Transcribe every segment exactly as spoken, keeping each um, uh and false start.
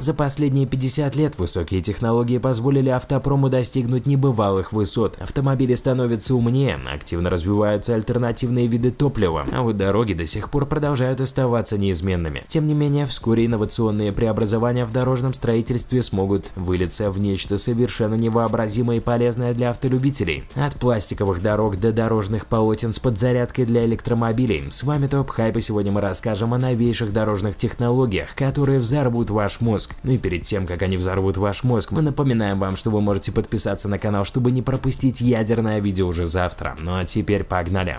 За последние пятьдесят лет высокие технологии позволили автопрому достигнуть небывалых высот. Автомобили становятся умнее, активно развиваются альтернативные виды топлива, а вот дороги до сих пор продолжают оставаться неизменными. Тем не менее, вскоре инновационные преобразования в дорожном строительстве смогут вылиться в нечто совершенно невообразимое и полезное для автолюбителей. От пластиковых дорог до дорожных полотен с подзарядкой для электромобилей. С вами Топ Хайп, и сегодня мы расскажем о новейших дорожных технологиях, которые взорвут ваш мозг. Ну и перед тем, как они взорвут ваш мозг, мы напоминаем вам, что вы можете подписаться на канал, чтобы не пропустить ядерное видео уже завтра. Ну а теперь погнали!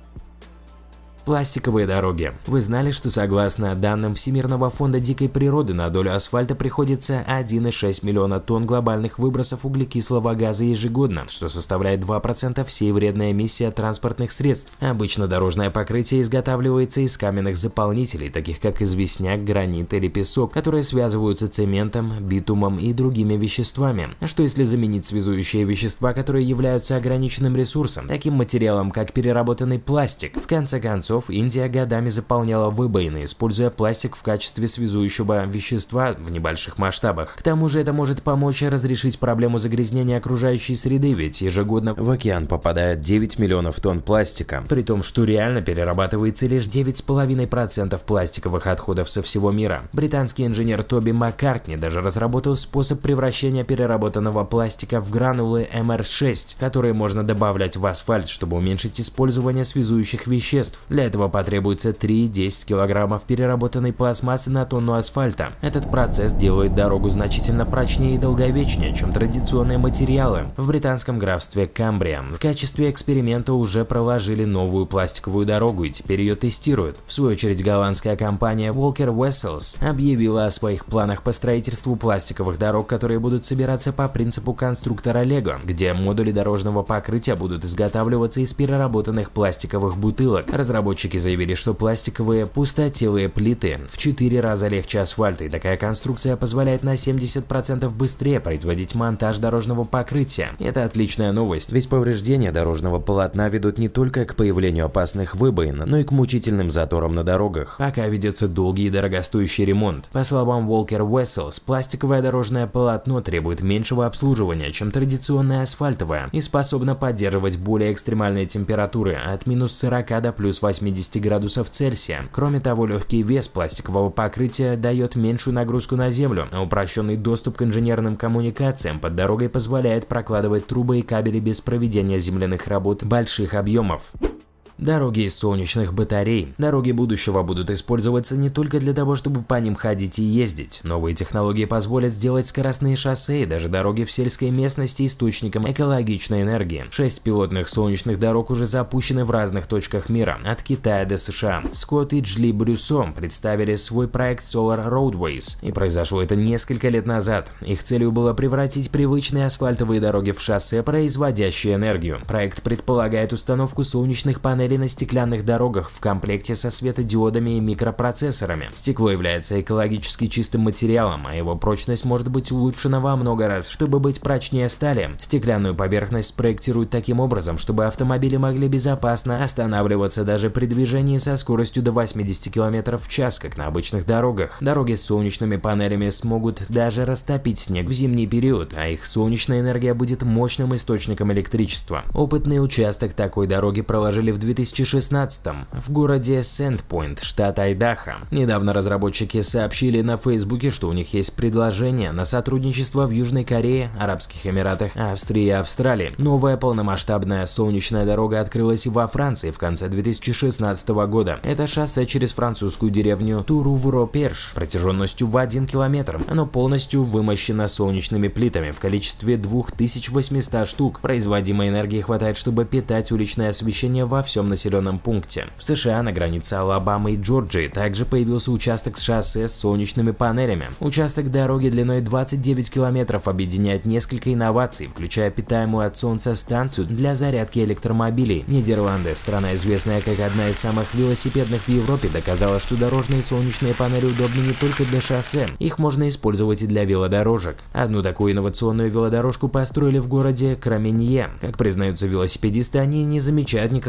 Пластиковые дороги. Вы знали, что согласно данным Всемирного фонда дикой природы на долю асфальта приходится один и шесть миллиона тонн глобальных выбросов углекислого газа ежегодно, что составляет два процента всей вредной эмиссии от транспортных средств. Обычно дорожное покрытие изготавливается из каменных заполнителей, таких как известняк, гранит или песок, которые связываются цементом, битумом и другими веществами. А что если заменить связующие вещества, которые являются ограниченным ресурсом, таким материалом, как переработанный пластик? В конце концов, Индия годами заполняла выбоины, используя пластик в качестве связующего вещества в небольших масштабах. К тому же это может помочь разрешить проблему загрязнения окружающей среды, ведь ежегодно в океан попадает девять миллионов тонн пластика, при том, что реально перерабатывается лишь девять целых пять десятых процента пластиковых отходов со всего мира. Британский инженер Тоби Маккартни даже разработал способ превращения переработанного пластика в гранулы эм эр шесть, которые можно добавлять в асфальт, чтобы уменьшить использование связующих веществ. Для этого потребуется три-десять килограммов переработанной пластмассы на тонну асфальта. Этот процесс делает дорогу значительно прочнее и долговечнее, чем традиционные материалы. В британском графстве Камбрия в качестве эксперимента уже проложили новую пластиковую дорогу и теперь ее тестируют. В свою очередь, голландская компания Walker Vessels объявила о своих планах по строительству пластиковых дорог, которые будут собираться по принципу конструктора Лего, где модули дорожного покрытия будут изготавливаться из переработанных пластиковых бутылок. Разработчики заявили, что пластиковые пустотелые плиты в четыре раза легче асфальта, и такая конструкция позволяет на семьдесят процентов быстрее производить монтаж дорожного покрытия. Это отличная новость, ведь повреждения дорожного полотна ведут не только к появлению опасных выбоин, но и к мучительным заторам на дорогах, пока ведется долгий и дорогостоящий ремонт. По словам Walker Vessels, пластиковое дорожное полотно требует меньшего обслуживания, чем традиционное асфальтовое, и способно поддерживать более экстремальные температуры от минус сорока до плюс восьмидесяти градусов Цельсия. Кроме того, легкий вес пластикового покрытия дает меньшую нагрузку на землю, а упрощенный доступ к инженерным коммуникациям под дорогой позволяет прокладывать трубы и кабели без проведения земляных работ больших объемов. Дороги из солнечных батарей. Дороги будущего будут использоваться не только для того, чтобы по ним ходить и ездить. Новые технологии позволят сделать скоростные шоссе и даже дороги в сельской местности источником экологичной энергии. Шесть пилотных солнечных дорог уже запущены в разных точках мира, от Китая до США. Скотт и Джли Брюссо представили свой проект Solar Roadways, и произошло это несколько лет назад. Их целью было превратить привычные асфальтовые дороги в шоссе, производящие энергию. Проект предполагает установку солнечных панелей на стеклянных дорогах в комплекте со светодиодами и микропроцессорами. Стекло является экологически чистым материалом, а его прочность может быть улучшена во много раз, чтобы быть прочнее стали. Стеклянную поверхность спроектируют таким образом, чтобы автомобили могли безопасно останавливаться даже при движении со скоростью до восьмидесяти километров в час, как на обычных дорогах. Дороги с солнечными панелями смогут даже растопить снег в зимний период, а их солнечная энергия будет мощным источником электричества. Опытный участок такой дороги проложили в две тысячи шестнадцатом в городе Сэндпойнт, штат Айдахо. Недавно разработчики сообщили на Фейсбуке, что у них есть предложение на сотрудничество в Южной Корее, Арабских Эмиратах, Австрии и Австралии. Новая полномасштабная солнечная дорога открылась и во Франции в конце две тысячи шестнадцатого года. Это шоссе через французскую деревню Турувро-Перш протяженностью в один километр. Оно полностью вымощено солнечными плитами в количестве двух тысяч восьмисот штук. Производимой энергии хватает, чтобы питать уличное освещение во всем населенном пункте. В США на границе Алабамы и Джорджии также появился участок с шоссе с солнечными панелями. Участок дороги длиной двадцать девять километров объединяет несколько инноваций, включая питаемую от солнца станцию для зарядки электромобилей. Нидерланды, страна, известная как одна из самых велосипедных в Европе, доказала, что дорожные солнечные панели удобны не только для шоссе, их можно использовать и для велодорожек. Одну такую инновационную велодорожку построили в городе Краменье. Как признаются велосипедисты, они не замечают никакой разницы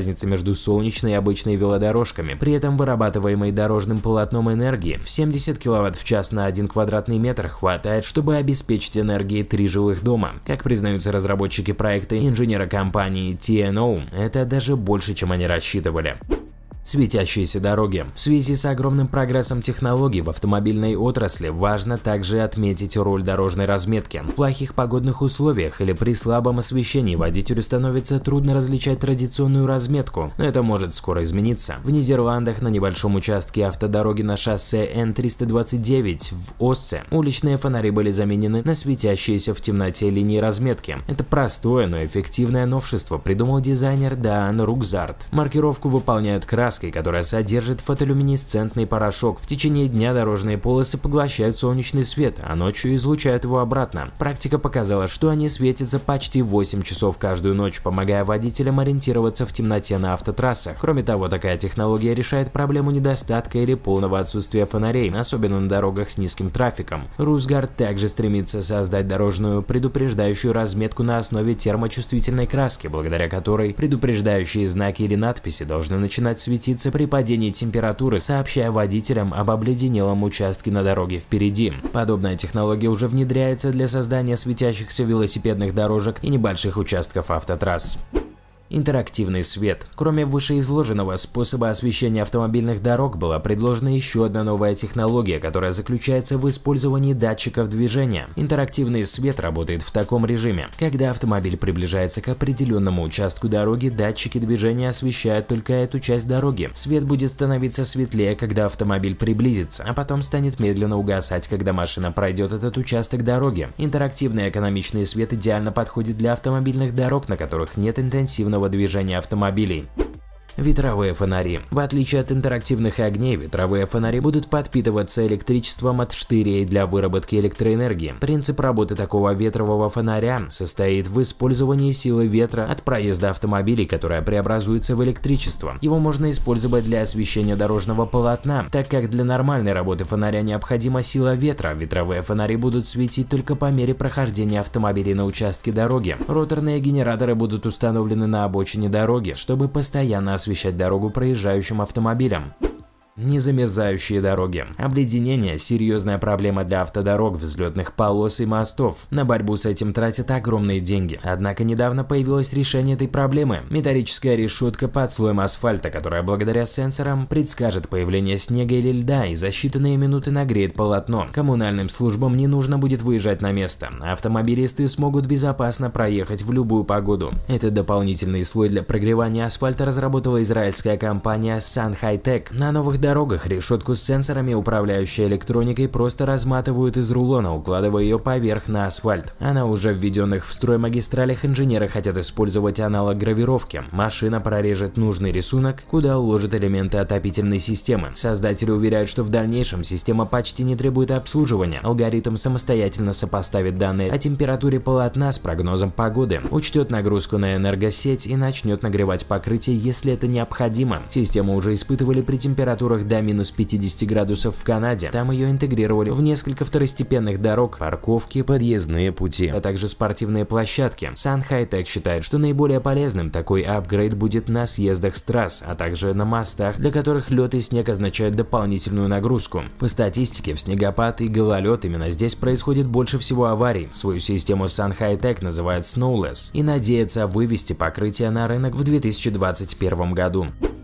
разница между солнечной и обычной велодорожками. При этом вырабатываемой дорожным полотном энергии в семьдесят киловатт в час на один квадратный метр хватает, чтобы обеспечить энергией три жилых дома. Как признаются разработчики проекта и инженеры компании ти эн о, это даже больше, чем они рассчитывали. Светящиеся дороги. В связи с огромным прогрессом технологий в автомобильной отрасли важно также отметить роль дорожной разметки. В плохих погодных условиях или при слабом освещении водителю становится трудно различать традиционную разметку, но это может скоро измениться. В Нидерландах на небольшом участке автодороги на шоссе эн триста двадцать девять в Оссе уличные фонари были заменены на светящиеся в темноте линии разметки. Это простое, но эффективное новшество придумал дизайнер Даан Рукзард. Маркировку выполняют краски, которая содержит фотолюминесцентный порошок. В течение дня дорожные полосы поглощают солнечный свет, а ночью излучают его обратно. Практика показала, что они светятся почти восемь часов каждую ночь, помогая водителям ориентироваться в темноте на автотрассах. Кроме того, такая технология решает проблему недостатка или полного отсутствия фонарей, особенно на дорогах с низким трафиком. Русгард также стремится создать дорожную предупреждающую разметку на основе термочувствительной краски, благодаря которой предупреждающие знаки или надписи должны начинать светиться при падении температуры, сообщая водителям об обледенелом участке на дороге впереди. Подобная технология уже внедряется для создания светящихся велосипедных дорожек и небольших участков автотрасс. Интерактивный свет. Кроме вышеизложенного способа освещения автомобильных дорог, была предложена еще одна новая технология, которая заключается в использовании датчиков движения. Интерактивный свет работает в таком режиме. Когда автомобиль приближается к определенному участку дороги, датчики движения освещают только эту часть дороги. Свет будет становиться светлее, когда автомобиль приблизится, а потом станет медленно угасать, когда машина пройдет этот участок дороги. Интерактивный экономичный свет идеально подходит для автомобильных дорог, на которых нет интенсивного движения автомобилей. Ветровые фонари. В отличие от интерактивных огней, ветровые фонари будут подпитываться электричеством от штырей для выработки электроэнергии. Принцип работы такого ветрового фонаря состоит в использовании силы ветра от проезда автомобилей, которая преобразуется в электричество. Его можно использовать для освещения дорожного полотна. Так как для нормальной работы фонаря необходима сила ветра, ветровые фонари будут светить только по мере прохождения автомобилей на участке дороги. Роторные генераторы будут установлены на обочине дороги, чтобы постоянно освещать дорогу проезжающим автомобилям. Незамерзающие дороги. Обледенение – серьезная проблема для автодорог, взлетных полос и мостов. На борьбу с этим тратят огромные деньги. Однако недавно появилось решение этой проблемы. Металлическая решетка под слоем асфальта, которая благодаря сенсорам предскажет появление снега или льда и за считанные минуты нагреет полотно. Коммунальным службам не нужно будет выезжать на место. Автомобилисты смогут безопасно проехать в любую погоду. Этот дополнительный слой для прогревания асфальта разработала израильская компания Sun High-Tech. На новых дорогах дорогах решетку с сенсорами, управляющей электроникой, просто разматывают из рулона, укладывая ее поверх на асфальт. А на уже введенных в строй магистралях инженеры хотят использовать аналог гравировки. Машина прорежет нужный рисунок, куда уложит элементы отопительной системы. Создатели уверяют, что в дальнейшем система почти не требует обслуживания. Алгоритм самостоятельно сопоставит данные о температуре полотна с прогнозом погоды, учтет нагрузку на энергосеть и начнет нагревать покрытие, если это необходимо. Систему уже испытывали при температурах до минус пятидесяти градусов в Канаде. Там ее интегрировали в несколько второстепенных дорог, парковки, подъездные пути, а также спортивные площадки. Sun High-Tech считает, что наиболее полезным такой апгрейд будет на съездах с трасс, а также на мостах, для которых лед и снег означают дополнительную нагрузку. По статистике, в снегопад и гололед именно здесь происходит больше всего аварий. Свою систему Sun High-Tech называют Snowless и надеется вывести покрытие на рынок в две тысячи двадцать первом году.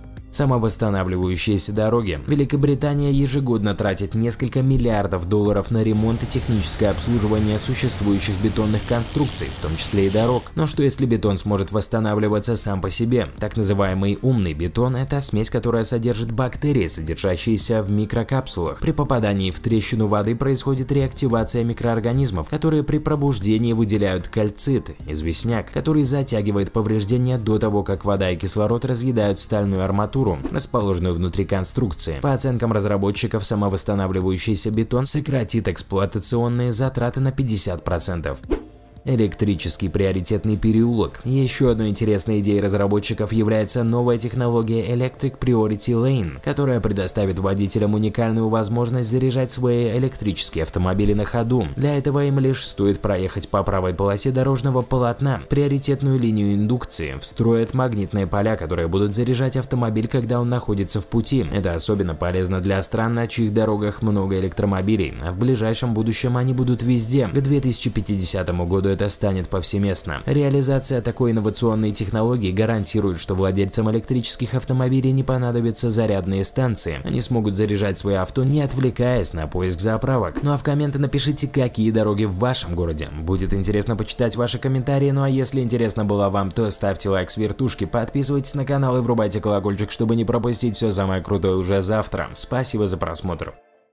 Самовосстанавливающиеся дороги. Великобритания ежегодно тратит несколько миллиардов долларов на ремонт и техническое обслуживание существующих бетонных конструкций, в том числе и дорог. Но что если бетон сможет восстанавливаться сам по себе? Так называемый умный бетон – это смесь, которая содержит бактерии, содержащиеся в микрокапсулах. При попадании в трещину воды происходит реактивация микроорганизмов, которые при пробуждении выделяют кальцит, известняк, который затягивает повреждения до того, как вода и кислород разъедают стальную арматуру, расположенную внутри конструкции. По оценкам разработчиков, самовосстанавливающийся бетон сократит эксплуатационные затраты на пятьдесят процентов. Электрический приоритетный переулок. Еще одной интересной идеей разработчиков является новая технология Electric Priority Lane, которая предоставит водителям уникальную возможность заряжать свои электрические автомобили на ходу. Для этого им лишь стоит проехать по правой полосе дорожного полотна. В приоритетную линию индукции встроят магнитные поля, которые будут заряжать автомобиль, когда он находится в пути. Это особенно полезно для стран, на чьих дорогах много электромобилей, а в ближайшем будущем они будут везде. К две тысячи пятидесятому году это станет повсеместно. Реализация такой инновационной технологии гарантирует, что владельцам электрических автомобилей не понадобятся зарядные станции. Они смогут заряжать свои авто, не отвлекаясь на поиск заправок. Ну а в комменты напишите, какие дороги в вашем городе. Будет интересно почитать ваши комментарии. Ну а если интересно было вам, то ставьте лайк с вертушки, подписывайтесь на канал и врубайте колокольчик, чтобы не пропустить все самое крутое уже завтра. Спасибо за просмотр.